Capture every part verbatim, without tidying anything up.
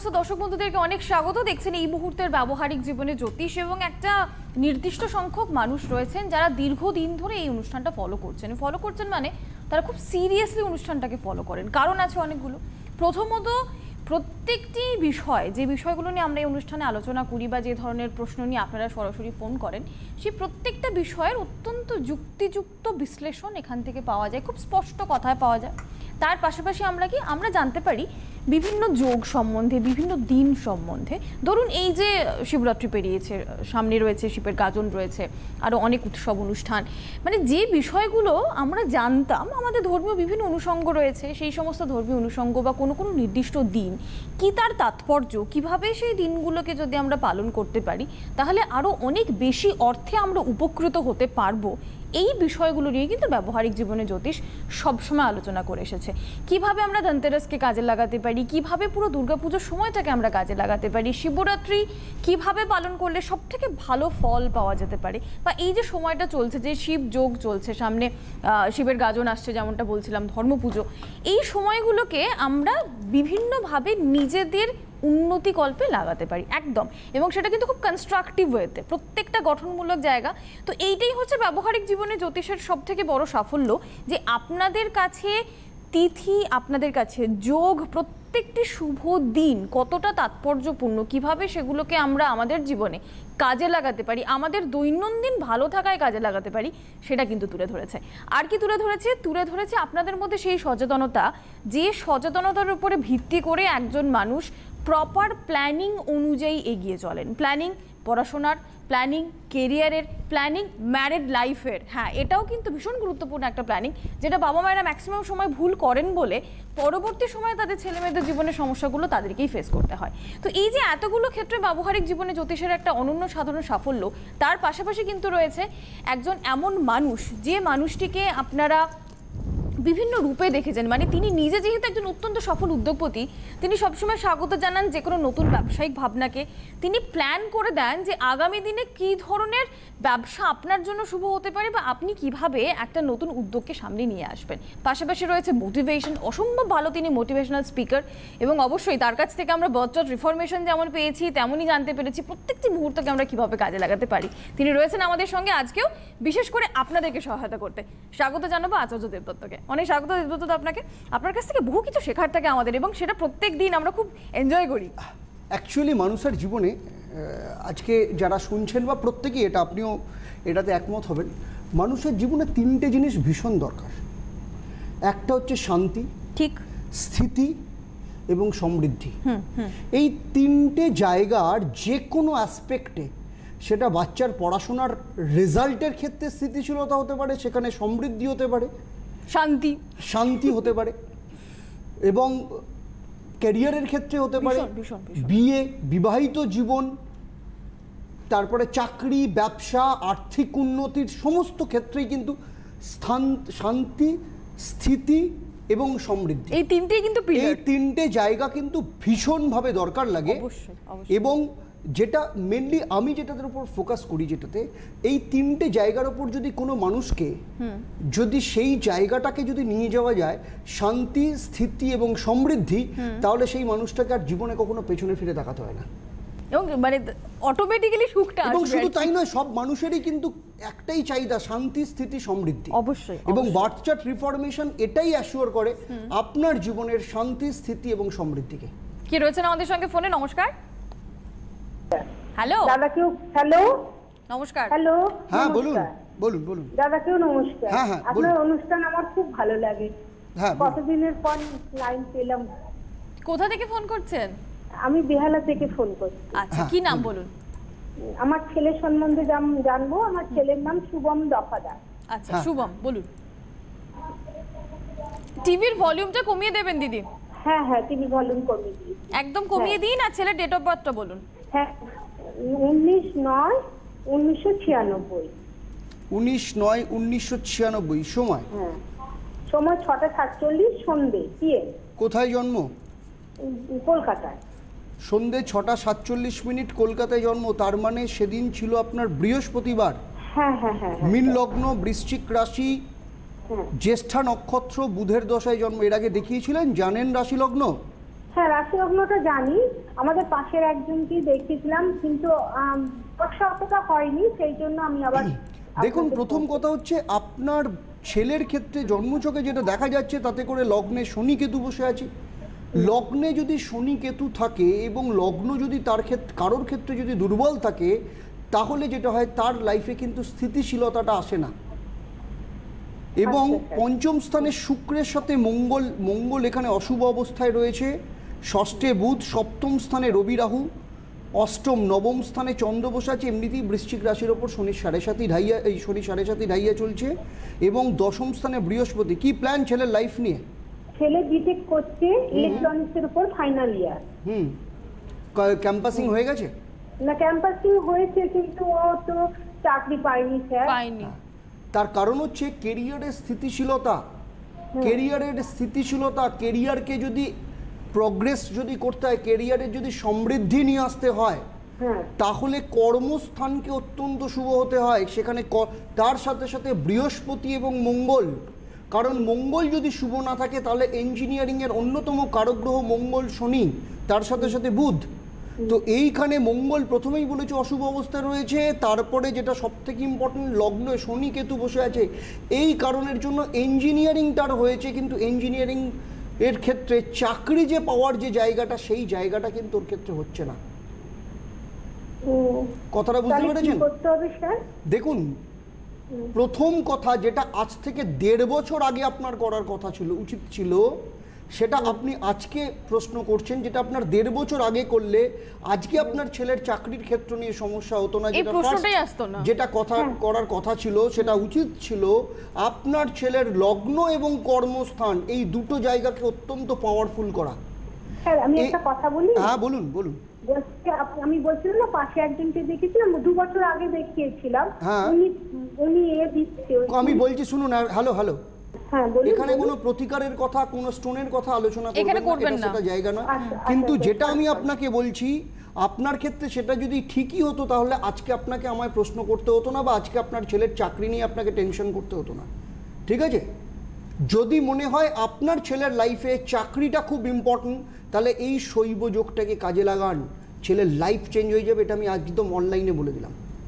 সমস্ত দর্শক বন্ধুদেরকে অনেক স্বাগত। দেখছেন এই মুহূর্তের ব্যবহারিক জীবনে জ্যোতিষ, এবং একটা নির্দিষ্ট সংখ্যক মানুষ রয়েছেন যারা দীর্ঘদিন ধরে এই অনুষ্ঠানটা ফলো করছেন ফলো করছেন মানে তারা খুব সিরিয়াসলি অনুষ্ঠানটাকে ফলো করেন। কারণ আছে অনেকগুলো। প্রথমত, প্রত্যেকটি বিষয়, যে বিষয়গুলো নিয়ে আমরা এই অনুষ্ঠানে আলোচনা করি বা যে ধরনের প্রশ্ন নিয়ে আপনারা সরাসরি ফোন করেন, সেই প্রত্যেকটা বিষয়ের অত্যন্ত যুক্তিযুক্ত বিশ্লেষণ এখান থেকে পাওয়া যায়, খুব স্পষ্ট কথায় পাওয়া যায়। তার পাশাপাশি আমরা কি আমরা জানতে পারি বিভিন্ন যোগ সম্বন্ধে, বিভিন্ন দিন সম্বন্ধে। ধরুন এই যে শিবরাত্রি পেরিয়েছে, সামনে রয়েছে শিবের গাজন, রয়েছে আরও অনেক উৎসব অনুষ্ঠান, মানে যে বিষয়গুলো আমরা জানতাম, আমাদের ধর্মীয় বিভিন্ন অনুষঙ্গ রয়েছে, সেই সমস্ত ধর্মীয় অনুষঙ্গ বা কোনো কোনো নির্দিষ্ট দিন কি তার তাৎপর্য, কিভাবে সেই দিনগুলোকে যদি আমরা পালন করতে পারি তাহলে আরও অনেক বেশি অর্থে আমরা উপকৃত হতে পারবো, এই বিষয়গুলো নিয়ে কিন্তু ব্যবহারিক জীবনে জ্যোতিষ সবসময় আলোচনা করে এসেছে। কিভাবে আমরা ধনতেরাসকে কাজে লাগাতে পারি, কিভাবে পুরো দুর্গাপুজোর সময়টাকে আমরা কাজে লাগাতে পারি, শিবরাত্রি কিভাবে পালন করলে সব থেকে ভালো ফল পাওয়া যেতে পারে, বা এই যে সময়টা চলছে, যে শিব যোগ চলছে, সামনে শিবের গাজন আসছে, যেমনটা বলছিলাম ধর্মপুজো, এই সময়গুলোকে আমরা বিভিন্নভাবে নিজেদের উন্নতি কল্পে লাগাতে পারি একদম, এবং সেটা কিন্তু খুব কনস্ট্রাকটিভ ওয়েতে, প্রত্যেকটা গঠনমূলক জায়গা। তো এইটাই হচ্ছে ব্যবহারিক জীবনে জ্যোতিষের সব থেকে বড় সাফল্য, যে আপনাদের কাছে তিথি, আপনাদের কাছে যোগ, প্রত্যেকটি শুভ দিন কতটা তাৎপর্যপূর্ণ, কিভাবে সেগুলোকে আমরা আমাদের জীবনে কাজে লাগাতে পারি, আমাদের দৈনন্দিন ভালো থাকায় কাজে লাগাতে পারি, সেটা কিন্তু তুলে ধরেছে। আর কি তুলে ধরেছে? তুলে ধরেছে আপনাদের মধ্যে সেই সচেতনতা, যে সচেতনতার উপরে ভিত্তি করে একজন মানুষ প্রপার প্ল্যানিং অনুযায়ী এগিয়ে চলেন। প্ল্যানিং পড়াশোনার, প্ল্যানিং কেরিয়ারের, প্ল্যানিং ম্যারিড লাইফের। হ্যাঁ, এটাও কিন্তু ভীষণ গুরুত্বপূর্ণ একটা প্ল্যানিং, যেটা বাবা মায়েরা ম্যাক্সিমাম সময় ভুল করেন বলে পরবর্তী সময়ে তাদের ছেলে মেয়েদের জীবনের সমস্যাগুলো তাদেরকেই ফেস করতে হয়। তো এই যে এতগুলো ক্ষেত্রে ব্যবহারিক জীবনে জ্যোতিষের একটা অনন্য সাধারণ সাফল্য, তার পাশাপাশি কিন্তু রয়েছে একজন এমন মানুষ, যে মানুষটিকে আপনারা বিভিন্ন রূপে দেখেছেন। মানে তিনি নিজে যেহেতু একজন অত্যন্ত সফল উদ্যোগপতি, তিনি সবসময় স্বাগত জানান যে কোনো নতুন ব্যবসায়িক ভাবনাকে। তিনি প্ল্যান করে দেন যে আগামী দিনে কী ধরনের ব্যবসা আপনার জন্য শুভ হতে পারে, বা আপনি কিভাবে একটা নতুন উদ্যোগকে সামনে নিয়ে আসবেন। পাশাপাশি রয়েছে মোটিভেশন, অসম্ভব ভালো তিনি মোটিভেশনাল স্পিকার, এবং অবশ্যই তার কাছ থেকে আমরা বর্চট রিফরমেশন যেমন পেয়েছি তেমনই জানতে পেরেছি প্রত্যেকটি মুহূর্তকে আমরা কীভাবে কাজে লাগাতে পারি। তিনি রয়েছেন আমাদের সঙ্গে আজকেও, বিশেষ করে আপনাদেরকে সহায়তা করতে। স্বাগত জানাবো আচার্য দেবদত্তকে। অনেক স্বাগত দেবদত্ত আপনাকে। আপনার কাছ থেকে বহু কিছু শেখার থাকে আমাদের, এবং সেটা প্রত্যেক দিন আমরা খুব এনজয় করি। অ্যাকচুয়ালি মানুষের জীবনে আজকে যারা শুনছেন বা প্রত্যেকেই, এটা আপনিও এটাতে একমত হবেন, মানুষের জীবনে তিনটে জিনিস ভীষণ দরকার। একটা হচ্ছে শান্তি, ঠিক, স্থিতি এবং সমৃদ্ধি। এই তিনটে জায়গার যে কোনো অ্যাসপেক্টে, সেটা বাচ্চার পড়াশোনার রেজাল্টের ক্ষেত্রে স্থিতিশীলতা হতে পারে, সেখানে সমৃদ্ধি হতে পারে, শান্তি শান্তি হতে পারে, এবং ক্যারিয়ারের ক্ষেত্রে হতে পারে, বিয়ে, বিবাহিত জীবন, তারপরে চাকরি, ব্যবসা, আর্থিক উন্নতির সমস্ত ক্ষেত্রেই কিন্তু স্থান, শান্তি, স্থিতি এবং সমৃদ্ধি, এই তিনটেই কিন্তু এই তিনটে জায়গা কিন্তু ভীষণভাবে দরকার লাগে। এবং যেটা মেনলি আমি যেটাদের উপর ফোকাস করি, যেটাতে এই তিনটে জায়গার উপর যদি কোনো মানুষকে, যদি সেই জায়গাটাকে যদি নিয়ে যাওয়া যায়, শান্তি, স্থিতি এবং সমৃদ্ধি, তাহলে সেই মানুষটাকে আর জীবনে কখনো পেছনে ফিরে তাকাতে হয় না, এবং মানে অটোমেটিক্যালি সুখটা আসবে। এবং শুধু তাই নয়, সব মানুষেরই কিন্তু একটাই চাহিদা, শান্তি, স্থিতি, সমৃদ্ধি। অবশ্যই। এবং বার্থ চার্ট রিফরমেশন এটাই অ্যাসিওর করে আপনার জীবনের শান্তি, স্থিতি এবং সমৃদ্ধিকে। কি রয়েছেন আমাদের সঙ্গে ফোনে? নমস্কার। হ্যালো দাদা, কেউ হ্যালো নমস্কার। হ্যালো, হ্যাঁ বলুন বলুন বলুন দাদা, কেউ নমস্কার। হ্যাঁ হ্যাঁ, আপনার অনুষ্ঠান আমার খুব ভালো লাগে। হ্যাঁ, কতদিনের পর লাইন পেলাম। কোথা থেকে ফোন করছেন? আমি বেহালা থেকে ফোন করছি। আচ্ছা, কি নাম বলুন? আমার ছেলে সম্বন্ধে জানবো। আমার ছেলের নাম শুভম দফাদার। আচ্ছা, শুভম বলুন। টিভির ভলিউমটা কমিয়ে দেবেন দিদি। হ্যাঁ হ্যাঁ, টিভি ভলিউম কমিয়ে দিই, একদম কমিয়ে দিন। আর ছেলের ডেট অফ বার্থটা বলুন। হ্যাঁ, উনিশ নয় উনিশশো ছিয়ানব্বই। উনিশ নয় উনিশশো ছিয়ানব্বই। সময়? হ্যাঁ, সময় ছটা সাতচল্লিশ, সন্ধে, পিএম। কোথায় জন্ম? কলকাতায়। সন্ধে ছটা সাতচল্লিশ মিনিট, কলকাতায় জন্ম। তার মানে সেদিন ছিল আপনার বৃহস্পতিবার। হ্যাঁ হ্যাঁ হ্যাঁ। মীন লগ্ন, বৃশ্চিক রাশি, জ্যেষ্ঠা নক্ষত্র, বুধের দশায় জন্ম। এর আগে দেখিয়েছিলেন, জানেন রাশি লগ্ন? হ্যাঁ, রাশি লগ্নটা জানি। আমাদের পাশের একজনকেই দেখিয়েছিলাম, কিন্তু আম, বর্ষা অতটা হয়নি, সেই জন্য আমি আবার দেখুন, আপনাকে প্রথম ফোন কথা হচ্ছে আপনার ছেলের ক্ষেত্রে জন্মছকে যেটা দেখা যাচ্ছে তাতে করে লগ্নে শনি কেতু বসে আছে। লগ্নে যদি শনি কেতু থাকে এবং লগ্ন যদি তার ক্ষেত্রে কারোর ক্ষেত্রে যদি দুর্বল থাকে, তাহলে যেটা হয় তার লাইফে কিন্তু স্থিতিশীলতাটা আসে না। এবং আচ্ছা, আচ্ছা। পঞ্চম স্থানে শুক্রের সাথে মঙ্গল, মঙ্গল এখানে অশুভ অবস্থায় রয়েছে। ষষ্ঠে বুধ, সপ্তম স্থানে রবি রাহু, অষ্টম নবম স্থানে চন্দ্র বসে আছে। এমনিতেই বৃশ্চিক রাশির ওপর শনি সাড়ে সাতই ঢাইয়া, এই শনি সাড়ে সাতই ঢাইয়া চলছে। এবং দশম স্থানে বৃহস্পতি। কি প্ল্যান ছেলের লাইফ নিয়ে? ছেলে বিটেক করছে ইলেকট্রনিক্সের উপর, ফাইনাল ইয়ার। হুম, ক্যাম্পাসিং হয়ে গেছে? না, ক্যাম্পাসিং হয়েছে কিন্তু ও তো চাকরি পায়নি স্যার। পাইনি। তার কারণ হচ্ছে কেরিয়ারের স্থিতিশীলতা। কেরিয়ারের স্থিতিশীলতা, কেরিয়ারকে যদি প্রগ্রেস যদি করতে হয়, কেরিয়ারের যদি সমৃদ্ধি নিয়ে আসতে হয়, হ্যাঁ, তাহলে কর্মস্থানকে অত্যন্ত শুভ হতে হয়। সেখানে ক- তার সাথে সাথে বৃহস্পতি এবং মঙ্গল, কারণ মঙ্গল যদি শুভ না থাকে তাহলে ইঞ্জিনিয়ারিংয়ের অন্যতম কারক গ্রহ মঙ্গল শনি, তার সাথে সাথে বুধ। তো এইখানে মঙ্গল প্রথমেই বলেছে অশুভ অবস্থায় রয়েছে, তারপরে যেটা সবথেকে ইম্পর্টেন্ট লগ্ন শনি কেতু বসে আছে। এই কারণের জন্য ইঞ্জিনিয়ারিংটার হয়েছে, কিন্তু ইঞ্জিনিয়ারিং এর ক্ষেত্রে চাকরি যে পাওয়ার যে জায়গাটা, সেই জায়গাটা কিন্তু ওর ক্ষেত্রে হচ্ছে না। উম, কথাটা বুঝতে তাহলে কি পেরেছেন? করতে হবে স্যার? দেখুন, প্রথম কথা যেটা আজ থেকে দেড় বছর আগে আপনার করার কথা ছিল, উচিত ছিল, সেটা আপনি আজকে প্রশ্ন করছেন। যেটা আপনার দেড় বছর আগে করলে আজকে আপনার ছেলের চাকরির ক্ষেত্র নিয়ে সমস্যা হতো না। এই যেটা প্রশ্নটাই first আসতো না। যেটা কথা করার কথা ছিল, সেটা উচিত ছিল আপনার ছেলের লগ্ন এবং কর্মস্থান এই দুটো জায়গাকে অত্যন্ত পাওয়ারফুল করা। স্যার আমি এই- একটা কথা বলি। হ্যাঁ বলুন বলুন। বলছি, আপ- আমি বলছিলাম না, পাশে একজনকে দেখেছিলাম, দু বছর আগে দেখিয়েছিলাম। হ্যাঁ। উনি উনি এ দিচ্ছে ওই- আমি বলছি শুনুন, হ্যালো হ্যালো, হ্যাঁ বলুন, এখানে বলুন। কোনো প্রতিকারের কথা, কোনো স্টোনের কথা আলোচনা এখানে করবেন করবেন না, এটা না। সেটা জায়গা নয়। আচ্ছা, কিন্তু আচ্ছা, যেটা আমি আচ্ছা। আপনাকে বলছি, আপনার ক্ষেত্রে সেটা যদি ঠিকই হতো তাহলে আজকে আপনাকে আমায় প্রশ্ন করতে হতো না, বা আজকে আপনার ছেলের চাকরি নিয়ে আপনাকে টেনশন করতে হতো না। ঠিক আছে? যদি মনে হয় আপনার ছেলের লাইফে চাকরিটা খুব ইম্পর্টেন্ট, তাহলে এই শৈব যোগটাকে কাজে লাগান, ছেলের লাইফ চেঞ্জ হয়ে যাবে। এটা আমি একদম অনলাইনে বলে দিলাম।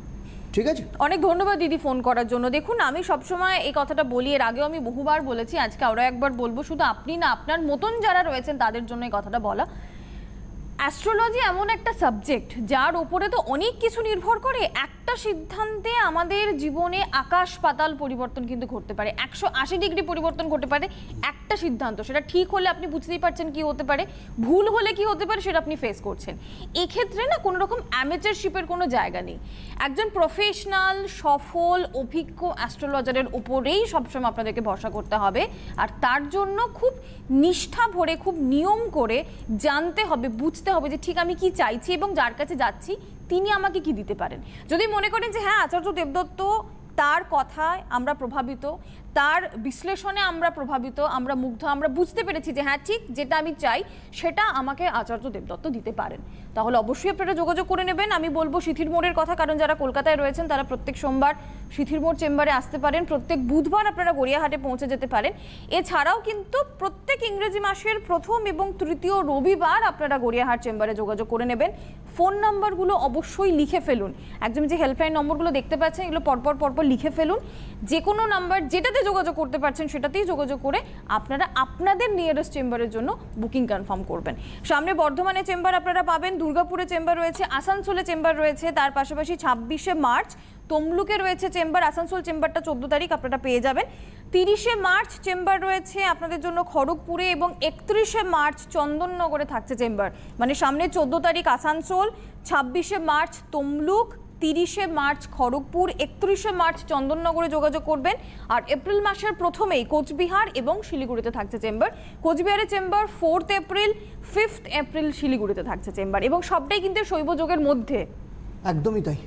ঠিক আছে? অনেক ধন্যবাদ দিদি ফোন করার জন্য। দেখুন, আমি সবসময় এই কথাটা বলি, এর আগেও আমি বহুবার বলেছি, আজকে আরও একবার বলবো, শুধু আপনি না, আপনার মতন যারা রয়েছেন তাদের জন্য এই কথাটা বলা। অ্যাস্ট্রোলজি এমন একটা সাবজেক্ট যার উপরে তো অনেক কিছু নির্ভর করে। একটা সিদ্ধান্তে আমাদের জীবনে আকাশ পাতাল পরিবর্তন কিন্তু ঘটতে পারে, একশো আশি ডিগ্রি পরিবর্তন ঘটতে পারে একটা সিদ্ধান্ত। সেটা ঠিক হলে আপনি বুঝতেই পারছেন কি হতে পারে, ভুল হলে কি হতে পারে সেটা আপনি ফেস করছেন। এক্ষেত্রে না কোনো রকম অ্যামেচারশিপের কোনো জায়গা নেই। একজন প্রফেশনাল সফল অভিজ্ঞ অ্যাস্ট্রোলজারের উপরেই সবসময় আপনাদেরকে ভরসা করতে হবে। আর তার জন্য খুব নিষ্ঠা ভরে, খুব নিয়ম করে জানতে হবে, বুঝতে হবে যে ঠিক আমি কি চাইছি এবং যার কাছে যাচ্ছি তিনি আমাকে কি দিতে পারেন। যদি মনে করেন যে হ্যাঁ আচার্য দেবদত্ত, তার কথায় আমরা প্রভাবিত, তার বিশ্লেষণে আমরা প্রভাবিত, আমরা মুগ্ধ, আমরা বুঝতে পেরেছি যে হ্যাঁ ঠিক যেটা আমি চাই সেটা আমাকে আচার্য দেবদত্ত দিতে পারেন, তাহলে অবশ্যই আপনারা যোগাযোগ করে নেবেন। আমি বলবো সিথির মোড়ের কথা, কারণ যারা কলকাতায় রয়েছেন তারা প্রত্যেক সোমবার সিথির মোড় চেম্বারে আসতে পারেন, প্রত্যেক বুধবার আপনারা গড়িয়াহাটে পৌঁছে যেতে পারেন। এছাড়াও কিন্তু প্রত্যেক ইংরেজি মাসের প্রথম এবং তৃতীয় রবিবার আপনারা গড়িয়াহাট চেম্বারে যোগাযোগ করে নেবেন। ফোন নাম্বারগুলো অবশ্যই লিখে ফেলুন, একদম যে হেল্পলাইন নম্বরগুলো দেখতে পাচ্ছেন এগুলো পরপর পরপর লিখে ফেলুন। যে কোনো নাম্বার যেটাতে যোগাযোগ করতে পারছেন সেটাতেই যোগাযোগ করে আপনারা আপনাদের নিয়ারেস্ট চেম্বারের জন্য বুকিং কনফার্ম করবেন। সামনে বর্ধমানে চেম্বার আপনারা পাবেন, দুর্গাপুরে চেম্বার রয়েছে, আসানসোলে চেম্বার রয়েছে, তার পাশাপাশি ছাব্বিশে মার্চ তমলুকে রয়েছে চেম্বার। আসানসোল চেম্বারটা চোদ্দ তারিখ আপনারা পেয়ে যাবেন। তিরিশে মার্চ চেম্বার রয়েছে আপনাদের জন্য খড়গপুরে, এবং একত্রিশে মার্চ চন্দননগরে থাকছে চেম্বার। মানে সামনে চোদ্দ তারিখ আসানসোল, ছাব্বিশে মার্চ তমলুক, তিরিশে মার্চ খড়গপুর, একত্রিশে মার্চ চন্দননগরে যোগাযোগ করবেন। আর এপ্রিল মাসের প্রথমেই কোচবিহার এবং শিলিগুড়িতে থাকছে চেম্বার। কোচবিহারের chamber fourth April, fifth April শিলিগুড়িতে থাকছে চেম্বার, এবং সবটাই কিন্তু শৈবযোগের মধ্যে। একদমই তাই।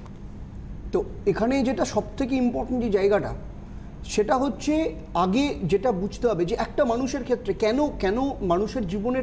তো এখানে যেটা সবথেকে ইম্পর্টেন্ট যে জায়গাটা, সেটা হচ্ছে আগে যেটা বুঝতে হবে যে একটা মানুষের ক্ষেত্রে কেন কেন মানুষের জীবনের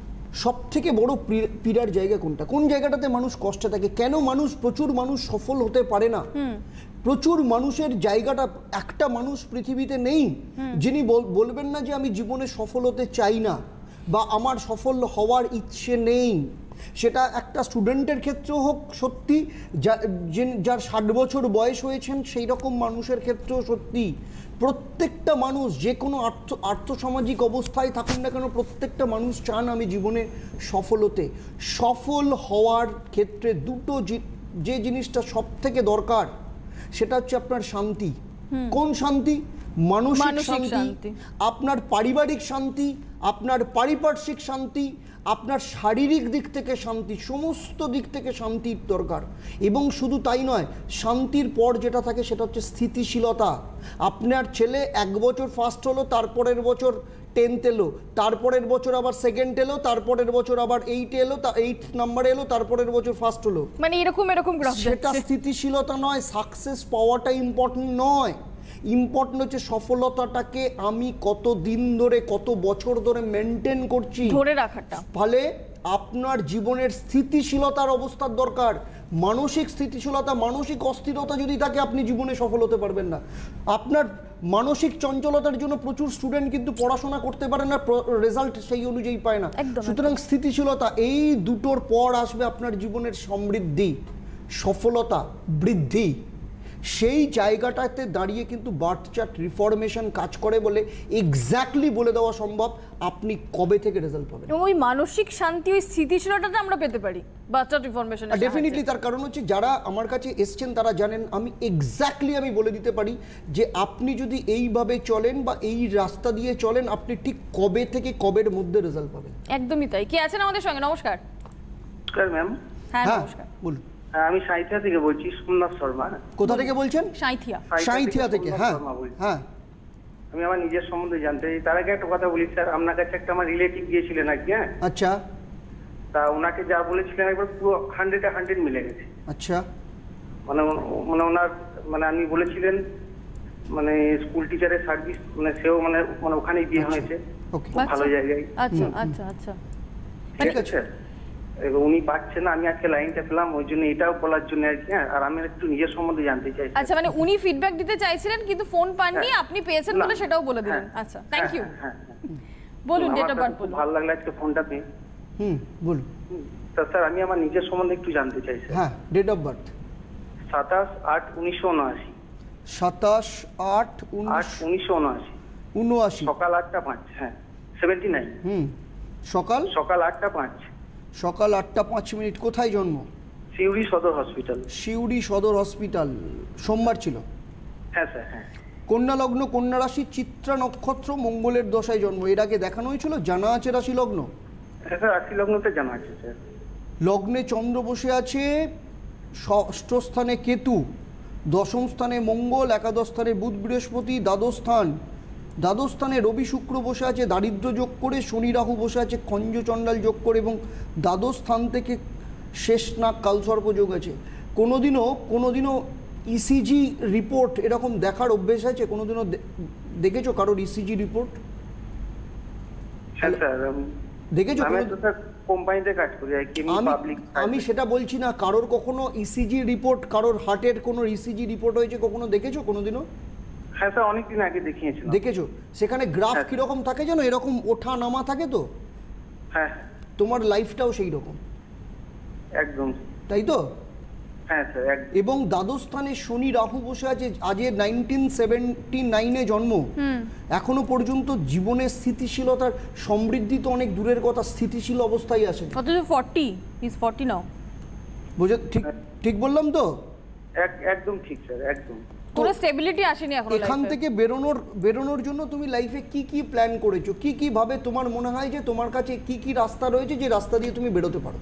সব থেকে বড় পীড়ার জায়গা কোনটা, কোন জায়গাটাতে মানুষ কষ্টে থাকে, কেন মানুষ প্রচুর মানুষ সফল হতে পারে না। প্রচুর মানুষের জায়গাটা, একটা মানুষ পৃথিবীতে নেই যিনি বলবেন না যে আমি জীবনে সফল হতে চাই না বা আমার সফল হওয়ার ইচ্ছে নেই। সেটা একটা স্টুডেন্টের ক্ষেত্রেও হোক সত্যি, যা যে- যার ষাট বছর বয়স হয়েছেন সেই রকম মানুষের ক্ষেত্রেও সত্যি। প্রত্যেকটা মানুষ যে কোনো আর্থ আর্থসামাজিক অবস্থায় থাকুন না কেন, প্রত্যেকটা মানুষ চান আমি জীবনে সফল হতে। সফল হওয়ার ক্ষেত্রে দুটো জি- যে জিনিসটা সব থেকে দরকার সেটা হচ্ছে আপনার শান্তি। কোন শান্তি? মানসিক মানসিক শান্তি, শান্তি। আপনার পারিবারিক শান্তি, আপনার পারিপার্শ্বিক শান্তি, আপনার শারীরিক দিক থেকে শান্তি, সমস্ত দিক থেকে শান্তির দরকার। এবং শুধু তাই নয়, শান্তির পর যেটা থাকে সেটা হচ্ছে স্থিতিশীলতা। আপনার ছেলে এক বছর ফার্স্ট হলো, তারপরের বছর টেন্থ এলো, তারপরের বছর আবার সেকেন্ড এলো, তারপরের বছর আবার এইট এলো, তা এইট নাম্বার এলো, তারপরের বছর ফার্স্ট হলো। মানে এরকম এরকম গ্রাফ সেটা যাচ্ছে। স্থিতিশীলতা নয়, সাকসেস পাওয়াটা ইম্পর্টেন্ট নয়। ইম্পর্টেন্ট হচ্ছে সফলতাটাকে আমি কত দিন ধরে, কত বছর ধরে মেনটেন করছি, ধরে রাখাটা। ফলে আপনার জীবনের স্থিতিশীলতার অবস্থার দরকার। মানসিক স্থিতিশীলতা, মানসিক অস্থিরতা যদি থাকে আপনি জীবনে সফল হতে পারবেন না। আপনার মানসিক চঞ্চলতার জন্য প্রচুর স্টুডেন্ট কিন্তু পড়াশোনা করতে পারে না, রেজাল্ট সেই অনুযায়ী পায় না। একদম, সুতরাং স্থিতিশীলতা, এই দুটোর পর আসবে আপনার জীবনের সমৃদ্ধি, সফলতা, বৃদ্ধি। সেই জায়গাটাতে দাঁড়িয়ে কিন্তু বার্থ চার্ট রিফরমেশন কাজ করে বলে এক্স্যাক্টলি বলে দেওয়া সম্ভব আপনি কবে থেকে রেজাল্ট পাবেন। এবং ওই মানসিক শান্তি, ওই স্থিতিশীলতাটা আমরা পেতে পারি বাচ্চা রিফরমেশন। ডেফিনেটলি, তার কারণ হচ্ছে যারা আমার কাছে এসছেন তারা জানেন আমি এক্স্যাক্টলি আমি বলে দিতে পারি যে আপনি যদি এইভাবে চলেন বা এই রাস্তা দিয়ে চলেন আপনি ঠিক কবে থেকে কবের মধ্যে রেজাল্ট পাবেন। একদমই তাই। কে আছেন আমাদের সঙ্গে? নমস্কার। নমস্কার ম্যাম। হ্যাঁ হ্যাঁ নমস্কার। বলুন। হ্যাঁ, আমি সাঁইথিয়া থেকে বলছি, সোমনাথ শর্মা। কোথা থেকে বলছেন? সাঁইথিয়া। সাঁইথিয়া থেকে। সোমনাথ হ্যাঁ শর্মা বলছি। হ্যাঁ আমি আমার নিজের সম্বন্ধে জানতে চাই। তার আগে একটা কথা বলি স্যার, আপনার কাছে একটা আমার রিলেটিভ গিয়েছিলেন আর কি। হ্যাঁ, আচ্ছা তা ওনাকে যা বলেছিলেন একবার পুরো হান্ড্রেডে হান্ড্রেড মিলে গেছে। আচ্ছা মানে মানে ওনার মানে আপনি বলেছিলেন মানে স্কুল টিচারের সার্ভিস, মানে সেও মানে মানে ওখানেই বিয়ে হয়েছে, ওকে খুব ভালো জায়গায়। আচ্ছা আচ্ছা আচ্ছা। ঠিক আছে, এবার উনি পাচ্ছেন না, আমি আজকে লাইনটা পেলাম, ওই জন্য এটাও বলার জন্য আর কি। হ্যাঁ, আর আমি একটু নিজের সম্বন্ধে জানতে চাই। আচ্ছা, মানে উনি ফিডব্যাক দিতে চাইছিলেন কিন্তু ফোন পাননি, হ্যাঁ। আপনি পেয়েছেন না। বলে সেটাও বলে দিলেন। হ্যাঁ। আচ্ছা, থ্যাংক ইউ। হ্যাঁ, হ্যাঁ, হ্যাঁ। বলুন, আমার ডেট অফ বার্থ খুব বলুন। ভালো লাগলো আজকে ফোনটা পেয়ে। হুম বলুন। হুম, তা স্যার আমি আমার নিজের সম্বন্ধে একটু জানতে চাই স্যার। হ্যাঁ, ডেট অফ বার্থ সাতাশ আট উনিশশো উনআশি। সাতাশ আট আট উনিশ উনিশশো উনআশি, উনআশি। সকাল আটটা পাঁচ। হ্যাঁ, সেভেন্টি নাইন। হুম সকাল সকাল আটটা পাঁচ। সকাল আটটা পাঁচ মিনিট। কোথায় জন্ম? সিউড়ি সদর হসপিটাল। সিউড়ি সদর হসপিটাল। সোমবার ছিল। হ্যাঁ স্যার, হ্যাঁ। কন্যা লগ্ন, কন্যা রাশি, চিত্রা নক্ষত্র, মঙ্গলের দশায় জন্ম। এর আগে দেখানো হয়েছিল? জানা আছে রাশি লগ্ন? হ্যাঁ স্যার, রাশি লগ্নতে জানা আছে স্যার। লগ্নে চন্দ্র বসে আছে, ষষ্ঠ স্থানে কেতু, দশম স্থানে মঙ্গল, একাদশ স্থানে বুধ বৃহস্পতি, দ্বাদশ স্থান দ্বাদশ স্থানে রবি শুক্র বসে আছে দারিদ্র্য যোগ করে, শনি রাহু বসে আছে খঞ্জ চণ্ডাল যোগ করে, এবং দ্বাদশ স্থান থেকে শেষ নাগ কালসর্প যোগ আছে। কোনোদিনও কোনোদিনও ইসিজি রিপোর্ট এরকম দেখার অভ্যেস আছে? কোনোদিনও দে- দেখেছো কারোর ইসিজি রিপোর্ট? হ্যাঁ স্যার, আমি দেখেছো আমি কোনো- তো স্যার কোম্পানিতে কাজ করি আর কি, আমি পাবলিক। আমি সেটা বলছি না, কারোর কখনো ইসিজি রিপোর্ট, কারোর হার্টের কোনো ইসিজি রিপোর্ট হয়েছে কখনো দেখেছো কোনোদিনও? হ্যাঁ স্যার, অনেকদিন আগে দেখিয়েছিলাম। দেখেছো? সেখানে গ্রাফ হ্যাঁ। কিরকম থাকে জানো? এরকম ওঠা নামা থাকে। তো হ্যাঁ, তোমার লাইফটাও সেই রকম, একদম। তাই তো? হ্যাঁ স্যার, একদম। এবং দ্বাদশ স্থানে শনি রাহু বসে আছে। আজের নাইনটিন সেভেন্টি নাইনে জন্ম, এখনো পর্যন্ত জীবনের স্থিতিশীলতার সমৃদ্ধি তো অনেক দূরের কথা, স্থিতিশীল অবস্থায় আছে। অথচ ফর্টি, ইজ ফর্টি নাও। বুঝে ঠিক ঠিক বললাম তো? এক- একদম ঠিক স্যার, একদম। কোনো স্টেবিলিটি আসেনি এখন এখান থেকে বেরোনোর বেরোনোর জন্য তুমি লাইফে কি কি প্ল্যান করেছো? কি কি ভাবে তোমার মনে হয় যে তোমার কাছে কি কি রাস্তা রয়েছে যে রাস্তা দিয়ে তুমি বেরোতে পারো?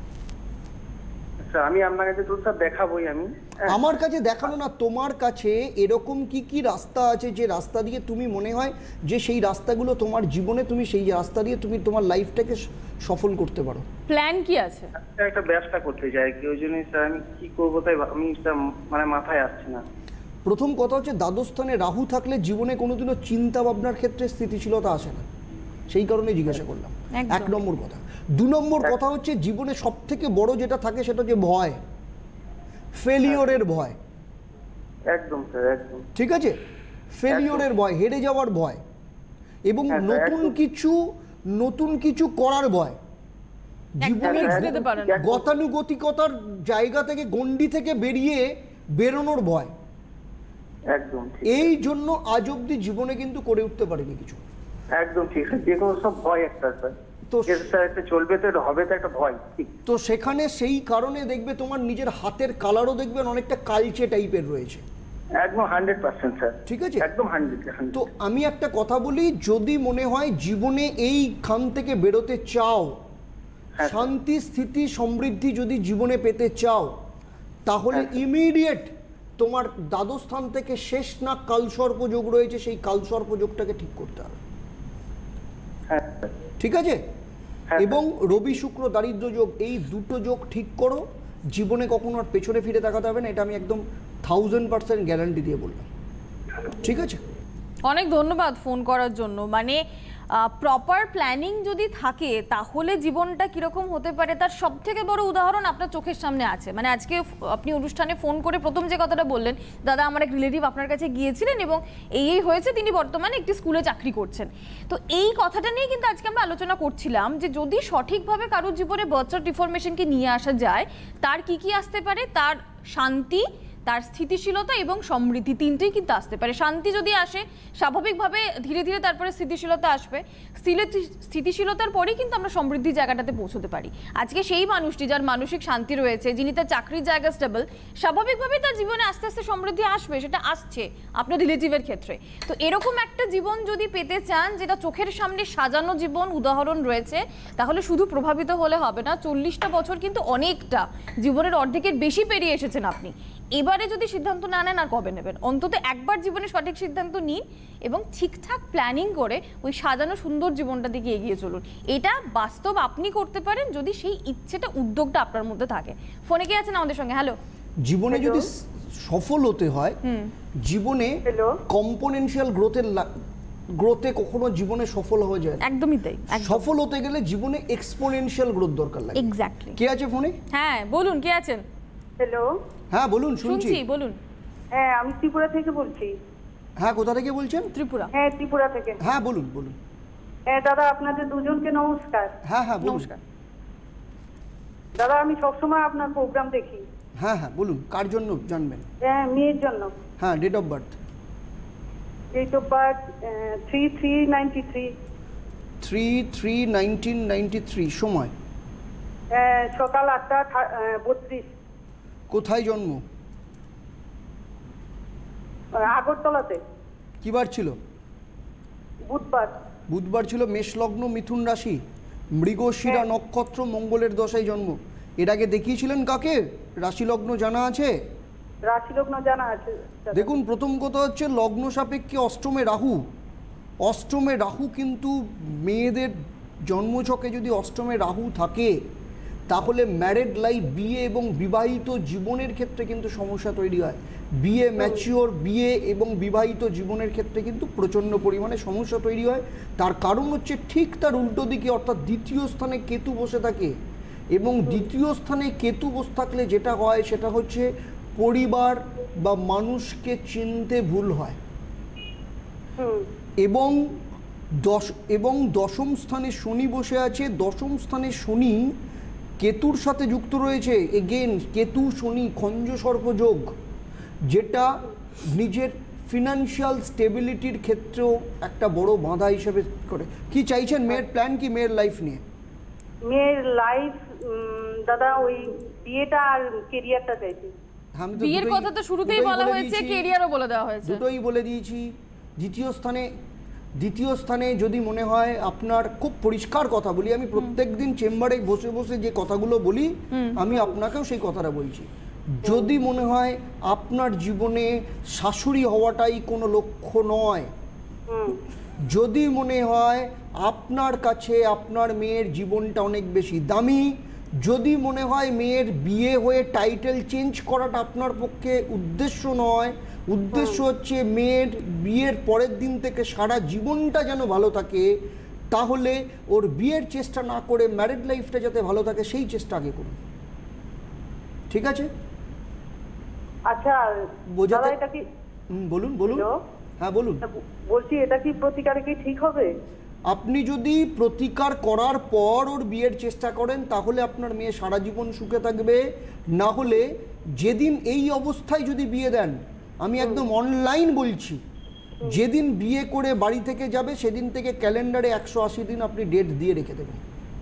স্যার আমি আপনার কাছে তো স্যার দেখাবোই আমি। হ্যাঁ। আমার কাছে দেখানো না, তোমার কাছে এরকম কি কি রাস্তা আছে যে রাস্তা দিয়ে তুমি মনে হয় যে সেই রাস্তাগুলো তোমার জীবনে তুমি সেই রাস্তা দিয়ে তুমি তোমার লাইফটাকে সফল করতে পারো? প্ল্যান কি আছে? স্যার, একটা ব্যবসা করতে চাই কি, ওই জন্যই স্যার আমি কি করবো তাই ভা- আমি স্যার মানে মাথায় আসছে না। প্রথম কথা হচ্ছে দ্বাদশ স্থানে রাহু থাকলে জীবনে কোনোদিনও চিন্তা ভাবনার ক্ষেত্রে স্থিতিশীলতা আসে না, সেই কারণে জিজ্ঞাসা করলাম। একদম। এক নম্বর কথা। দু নম্বর কথা হচ্ছে জীবনে সব থেকে বড় যেটা থাকে সেটা হচ্ছে ভয়, ফেলিওরের ভয়। একদম স্যার, একদম। ঠিক আছে? ফেলিওরের ভয়, হেরে যাওয়ার ভয়, এবং হ্যাঁ, স্যার, নতুন একদম। কিছু নতুন কিছু করার ভয়। জীবনের risk নিতে পারে না। গতানুগতিকতার জায়গা থেকে, গণ্ডি থেকে বেরিয়ে বেরোনোর ভয়, একদম ঠিক, এই জন্য আজ অব্দি জীবনে কিন্তু করে উঠতে পারেনি কিছু। একদম ঠিক স্যার, যে কোনো সব ভয় একটা স্যার, তো যে স্যার একটা চলবে তো এটা হবে তো একটা ভয়, ঠিক। তো সেখানে সেই কারণে দেখবে তোমার নিজের হাতের কালারও দেখবেন অনেকটা কালচে টাইপের রয়েছে। একদম হান্ড্রেড পার্সেন্ট স্যার, ঠিক আছে? একদম হান্ড্রেড তো আমি একটা কথা বলি, যদি মনে হয় জীবনে এই খান থেকে বেরোতে চাও, হ্যাঁ। শান্তি স্থিতি সমৃদ্ধি যদি জীবনে পেতে চাও, তাহলে ইমিডিয়েট তোমার দ্বাদস্থান থেকে শেষ না কালসর্প যোগ রয়েছে, সেই কালসর্প যোগটাকে ঠিক করতে হবে। হ্যাঁ ঠিক আছে? হ্যাঁ। এবং রবি শুক্র দারিদ্র যোগ, এই দুটো যোগ ঠিক করো, জীবনে কখনো আর পেছনে ফিরে তাকাতে হবে না। এটা আমি একদম থাউজেন্ড পার্সেন্ট গ্যারান্টি দিয়ে বললাম। ঠিক আছে? অনেক ধন্যবাদ ফোন করার জন্য। মানে প্রপার প্ল্যানিং যদি থাকে তাহলে জীবনটা কিরকম হতে পারে তার সব থেকে বড় উদাহরণ আপনার চোখের সামনে আছে। মানে আজকে আপনি অনুষ্ঠানে ফোন করে প্রথম যে কথাটা বললেন, দাদা আমার এক রিলেটিভ আপনার কাছে গিয়েছিলেন এবং এই এই হয়েছে, তিনি বর্তমানে একটি স্কুলে চাকরি করছেন। তো এই কথাটা নিয়ে কিন্তু আজকে আমরা আলোচনা করছিলাম যে যদি সঠিকভাবে কারোর জীবনে বার্থ চার্ট ডিফরমেশনকে নিয়ে আসা যায়, তার কি কি আসতে পারে, তার শান্তি, তার স্থিতিশীলতা এবং সমৃদ্ধি, তিনটেই কিন্তু আসতে পারে। শান্তি যদি আসে স্বাভাবিকভাবে ধীরে ধীরে তারপরে স্থিতিশীলতা আসবে, স্থিতিশীলতার পরেই কিন্তু আমরা সমৃদ্ধির জায়গাটাতে পৌঁছতে পারি। আজকে সেই মানুষটি যার মানসিক শান্তি রয়েছে, যিনি তার চাকরির জায়গা স্টেবল, স্বাভাবিকভাবেই তার জীবনে আস্তে আস্তে সমৃদ্ধি আসবে, সেটা আসছে আপনার রিলেটিভের ক্ষেত্রে। তো এরকম একটা জীবন যদি পেতে চান, যেটা চোখের সামনে সাজানো জীবন উদাহরণ রয়েছে, তাহলে শুধু প্রভাবিত হলে হবে না। চল্লিশটা বছর কিন্তু অনেকটা, জীবনের অর্ধেকের বেশি পেরিয়ে এসেছেন আপনি। এবারে যদি সিদ্ধান্ত না নেন আর কবে নেবেন? অন্তত একবার জীবনে সঠিক সিদ্ধান্ত নিন এবং ঠিকঠাক প্ল্যানিং করে ওই সাজানো সুন্দর জীবনটা দিকে এগিয়ে চলুন। এটা বাস্তব আপনি করতে পারেন যদি সেই ইচ্ছেটা, উদ্যোগটা আপনার মধ্যে থাকে। ফোনে কে আছেন আমাদের সঙ্গে? হ্যালো। জীবনে যদি সফল হতে হয়, জীবনে হ্যালো। কম্পোনেনশিয়াল গ্রোথের গ্রোথে কখনো জীবনে সফল হয়ে যায় না। একদমই তাই। সফল হতে গেলে জীবনে এক্সপোনেনশিয়াল গ্রোথ দরকার লাগে। এক্স্যাক্টলি। কে আছে ফোনে? হ্যাঁ বলুন, কে আছেন? হ্যালো। হ্যাঁ বলুন, শুনছি। শুনছি, বলুন। হ্যাঁ, আমি ত্রিপুরা থেকে বলছি। হ্যাঁ, কোথা থেকে বলছেন? ত্রিপুরা। হ্যাঁ, ত্রিপুরা থেকে। হ্যাঁ বলুন বলুন। হ্যাঁ দাদা, আপনাদের দুজনকে নমস্কার। হ্যাঁ হ্যাঁ বলুন। নমস্কার। দাদা, আমি সবসময় আপনার প্রোগ্রাম দেখি। হ্যাঁ হ্যাঁ বলুন, কার জন্য জানবেন? হ্যাঁ, মেয়ের জন্য। হ্যাঁ, date of birth. Date of birth three three ninety three. Three three nineteen ninety three. সময়? সকাল আটটা বত্রিশ। কোথায় জন্ম? আগরতলাতে। কি বার ছিল? বুধবার। বুধবার ছিল। মেষ লগ্ন, মিথুন রাশি, মৃগশিরা হ্যাঁ। নক্ষত্র, মঙ্গলের দশায় জন্ম। এর আগে দেখিয়েছিলেন কাকে? রাশি লগ্ন জানা আছে? রাশি লগ্ন জানা আছে। দেখুন, প্রথম কথা হচ্ছে লগ্ন সাপেক্ষে অষ্টমে রাহু। অষ্টমে রাহু কিন্তু মেয়েদের জন্মছকে যদি অষ্টমে রাহু থাকে, তাহলে ম্যারেড লাইফ, বিয়ে এবং বিবাহিত জীবনের ক্ষেত্রে কিন্তু সমস্যা তৈরি হয়। বিয়ে ম্যাচিওর, বিয়ে এবং বিবাহিত জীবনের ক্ষেত্রে কিন্তু প্রচণ্ড পরিমাণে সমস্যা তৈরি হয়। তার কারণ হচ্ছে ঠিক তার উল্টো দিকে, অর্থাৎ দ্বিতীয় স্থানে কেতু বসে থাকে। এবং দ্বিতীয় স্থানে কেতু বসে থাকলে যেটা হয় সেটা হচ্ছে পরিবার বা মানুষকে চিনতে ভুল হয়। এবং দশ এবং দশম স্থানে শনি বসে আছে। দশম স্থানে শনি কেতুর সাথে যুক্ত রয়েছে। এগেন কেতু শনি খঞ্জ সর্প যোগ, যেটা নিজের ফিনান্সিয়াল স্টেবিলিটির ক্ষেত্রেও একটা বড় বাধা হিসেবে করে। কি চাইছেন? মেয়ের প্ল্যান কি মেয়ের লাইফ নিয়ে? মেয়ের লাইফ দাদা, ওই বিয়েটা আর কেরিয়ারটা চাইছি। আমি তো বিয়ের দুটোই- কথা তো শুরুতেই দুটোই বলা বলে হয়েছে, দিয়েছি। কেরিয়ারও বলে দেওয়া হয়েছে। দুটোই বলে দিয়েছি। দ্বিতীয় স্থানে দ্বিতীয় স্থানে যদি মনে হয় আপনার, খুব পরিষ্কার কথা বলি, আমি প্রত্যেক দিন চেম্বারে বসে বসে যে কথাগুলো বলি, আমি আপনাকেও সেই কথাটা বলছি। যদি মনে হয় আপনার জীবনে শাশুড়ি হওয়াটাই কোনো লক্ষ্য নয়, যদি মনে হয় আপনার কাছে আপনার মেয়ের জীবনটা অনেক বেশি দামি, যদি মনে হয় মেয়ের বিয়ে হয়ে টাইটেল চেঞ্জ করাটা আপনার পক্ষে উদ্দেশ্য নয়, উদ্দেশ্য হচ্ছে মেয়ের বিয়ের পরের দিন থেকে সারা জীবনটা যেন ভালো থাকে, তাহলে ওর বিয়ের চেষ্টা না করে ম্যারিড লাইফটা যাতে ভালো থাকে সেই চেষ্টা আগে করুন। ঠিক আছে? আচ্ছা বোঝাতে- দাদা, এটা কি হুম, বলুন বলুন। হ্যালো? হ্যাঁ বলুন। বলছি, এটা কি প্রতিকারে কি ঠিক হবে? আপনি যদি প্রতিকার করার পর ওর বিয়ের চেষ্টা করেন তাহলে আপনার মেয়ে সারা জীবন সুখে থাকবে, না হলে যেদিন এই অবস্থায় যদি বিয়ে দেন, আমি একদম অনলাইন বলছি, যেদিন বিয়ে করে বাড়ি থেকে যাবে সেদিন থেকে ক্যালেন্ডারে একশো আশি দিন আপনি ডেট দিয়ে রেখে দেবেন।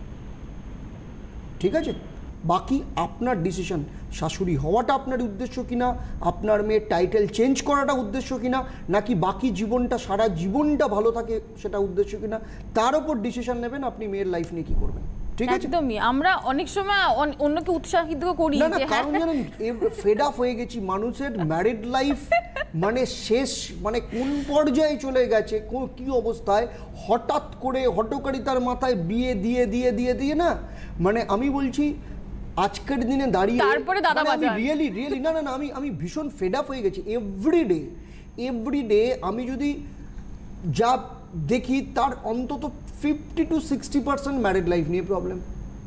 ঠিক আছে? বাকি আপনার ডিসিশন। শাশুড়ি হওয়াটা আপনার উদ্দেশ্য কিনা, আপনার মেয়ের টাইটেল চেঞ্জ করাটা উদ্দেশ্য কিনা, নাকি বাকি জীবনটা সারা জীবনটা ভালো থাকে সেটা উদ্দেশ্য কিনা, তার উপর ডিসিশন নেবেন আপনি মেয়ের লাইফ নিয়ে কী করবেন। ঠিক আছে? একদমই। আমরা অনেক সময় অন- অন্যকে উৎসাহিত করি না না, যে হ্যাঁ কারণ জানেন ফেড আপ হয়ে গেছি, মানুষের ম্যারিড লাইফ মানে শেষ, মানে কোন পর্যায়ে চলে গেছে, কোন- কি অবস্থায় হঠাৎ করে হটকারিতার মাথায় বিয়ে দিয়ে দিয়ে দিয়ে দিয়ে না, মানে আমি বলছি আজকের দিনে দাঁড়িয়ে তারপরে দাদা মানে আমি বাজার। রিয়েলি রিয়েলি না না না আমি আমি ভীষণ ফেড আপ হয়ে গেছি। এভরিডে এভরিডে আমি যদি যা দেখি তার অন্তত fifty to sixty percent married life নিয়ে প্রবলেম।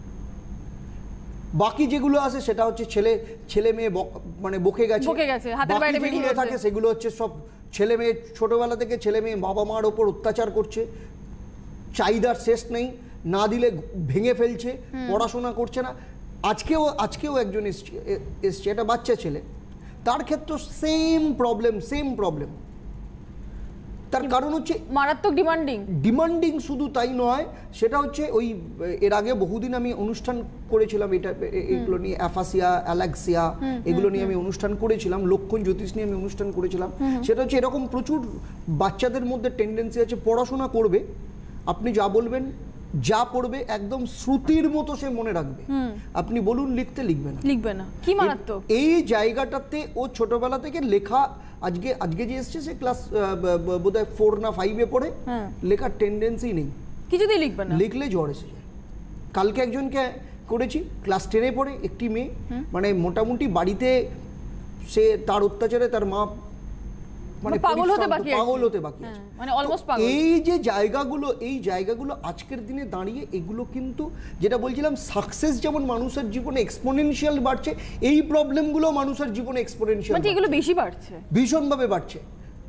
বাকি যেগুলো আছে সেটা হচ্ছে ছেলে ছেলে মেয়ে বক- মানে বকে গেছে, বকে গেছে, হাতের বাকি বাইরে বেরিয়ে যেগুলো গেছে। থাকে সেগুলো হচ্ছে সব ছেলে মেয়ে ছোটবেলা থেকে ছেলে মেয়ে বাবা মার ওপর অত্যাচার করছে, চাহিদার শেষ নেই, না দিলে ভেঙে ফেলছে, পড়াশোনা করছে না। আজকেও আজকেও একজন এসছে এ- এসছে একটা বাচ্চা ছেলে, তার ক্ষেত্রে সেম প্রবলেম সেম প্রবলেম। তার কারণ হচ্ছে মারাত্মক ডিমান্ডিং। ডিমান্ডিং, শুধু তাই নয়, সেটা হচ্ছে ওই এর আগে বহুদিন আমি অনুষ্ঠান করেছিলাম এটা এ- এগুলো নিয়ে, অ্যাফাসিয়া, অ্যালাক্সিয়া, এগুলো নিয়ে আমি অনুষ্ঠান করেছিলাম, লক্ষণ জ্যোতিষ নিয়ে আমি অনুষ্ঠান করেছিলাম। সেটা হচ্ছে এরকম প্রচুর বাচ্চাদের মধ্যে টেন্ডেন্সি আছে, পড়াশোনা করবে, আপনি যা বলবেন যা পড়বে একদম শ্রুতির মতো সে মনে রাখবে, আপনি বলুন লিখতে লিখবে না লিখবে না। কি মারাত্মক। এই জায়গাটাতে ও ছোটবেলা থেকে লেখা, আজকে আজকে যে এসছে সে ক্লাস বোধহয় ফোর না ফাইভে পড়ে, হ্যাঁ। লেখার টেন্ডেন্সি নেই, কিছুতেই লিখবে না। লিখলে জ্বর এসে যায়। কালকে একজনকে করেছি ক্লাস টেনে পড়ে, একটি মেয়ে, মানে মোটামুটি বাড়িতে সে তার অত্যাচারে তার মা মানে পাগল হতে পরিশ্রান্ত, বাকি আছে। পাগল হতে বাকি আছে। হ্যাঁ, মানে অলমোস্ট তো পাগল। এই যে জায়গাগুলো এই জায়গাগুলো আজকের দিনে দাঁড়িয়ে এগুলো কিন্তু, যেটা বলছিলাম, সাকসেস যেমন মানুষের জীবনে এক্সপোনেনশিয়াল বাড়ছে, এই প্রবলেমগুলো মানুষের জীবনে এক্সপোনেনশিয়াল মানে এগুলো বেশি বাড়ছে। ভীষণভাবে বাড়ছে।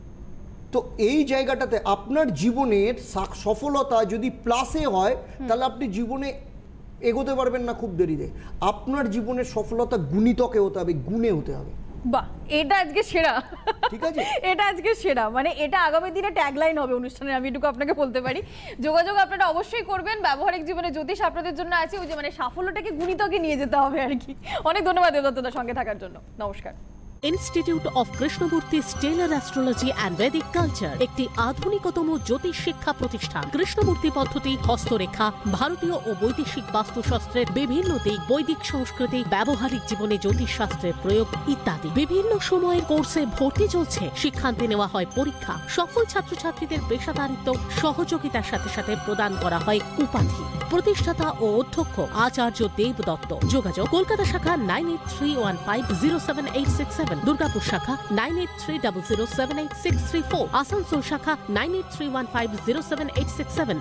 তো এই জায়গাটাতে আপনার জীবনের সাক- সফলতা যদি প্লাসে হয় তাহলে আপনি জীবনে এগোতে পারবেন না খুব দেরিতে। আপনার জীবনের সফলতা গুণিতকে হতে হবে, গুণে হতে হবে। বাহ, এটা আজকে সেরা। ঠিক আছে? এটা আজকে সেরা, মানে এটা আগামী দিনে ট্যাগলাইন হবে অনুষ্ঠানের, আমি এটুকু আপনাকে বলতে পারি। যোগাযোগ আপনারা অবশ্যই করবেন। ব্যবহারিক জীবনে জ্যোতিষ আপনাদের জন্য আছে, ওই যে মানে সাফল্যটাকে গুণিতকে নিয়ে যেতে হবে আর কি। অনেক ধন্যবাদ দেবদত্তদার সঙ্গে থাকার জন্য। নমস্কার। Institute of Krishnamurti stellar astrology and Vedic culture একটি আধুনিকতম জ্যোতিষ শিক্ষা প্রতিষ্ঠান। কৃষ্ণমূর্তি পদ্ধতি, হস্তরেখা, ভারতীয় ও বৈদেশিক বাস্তুশাস্ত্রের বিভিন্ন দিক, বৈদিক সংস্কৃতি, ব্যবহারিক জীবনে জ্যোতিষ শাস্ত্রের প্রয়োগ ইত্যাদি। বিভিন্ন সময়ের কোর্সে ভর্তি চলছে, শিক্ষান্তে নেওয়া হয় পরীক্ষা। সফল ছাত্রছাত্রীদের পেশাদারিত্ব সহযোগিতার সাথে সাথে প্রদান করা হয় উপাধি। প্রতিষ্ঠাতা ও অধ্যক্ষ আচার্য দেবদত্ত। যোগাযোগ কলকাতা শাখা nine eight three one five zero seven eight six seven, Durgapur শাখা nine eight three zero zero seven eight six three four, Asansol শাখা nine eight three one five zero seven eight six seven,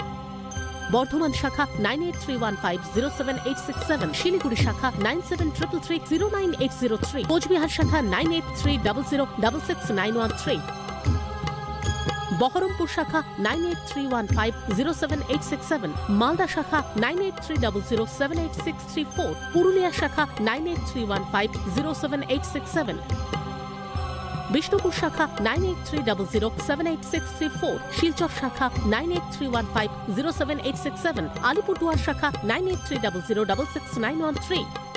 Bardhaman শাখা nine eight three one five zero seven eight six seven, Siliguri শাখা nine seven triple three zero nine eight zero three, Cooch Behar শাখা nine eight three zero zero six six nine one three, Berhampore শাখা nine eight three one five zero seven eight six seven, Malda শাখা nine eight three zero zero seven eight six three four, Purulia শাখা nine eight three one five zero seven eight six seven, Bishnupur শাখা nine eight three zero zero seven eight six three four, Silchar শাখা nine eight three one five zero seven eight six seven, Alipurduar শাখা nine eight three zero zero six six nine one three.